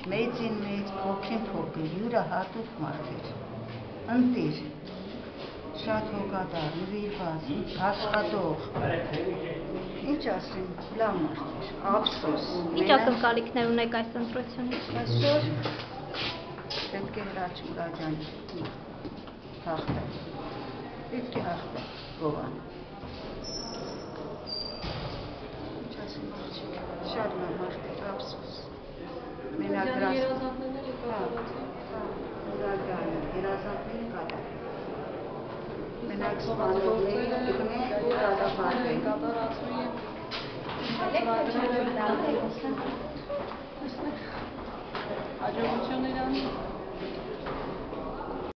մեծին մեծ, փոքրին փոքր, յուրահատուկ մարդեր, ընտիր, շատ հոգադար, նվիրված, աշխատող, ինչ ասեմ, լավ մարդեր, ափսոս։ Ինչ ակնկալիքներ ունեք այս ընտրությունից։ Այսօր պետք է Հրաչ Մուրադյանի հաղթել, պետք է հաղթել Գովանը։ Ինչ ասեմ, շատ լավ մարդեր, ափսոս։ Մենակ Մուրադյանը, երազանքները կատարել։ Մենակ սպանողները գտնում են ու դատապարտել։ Հաջողություն իրան։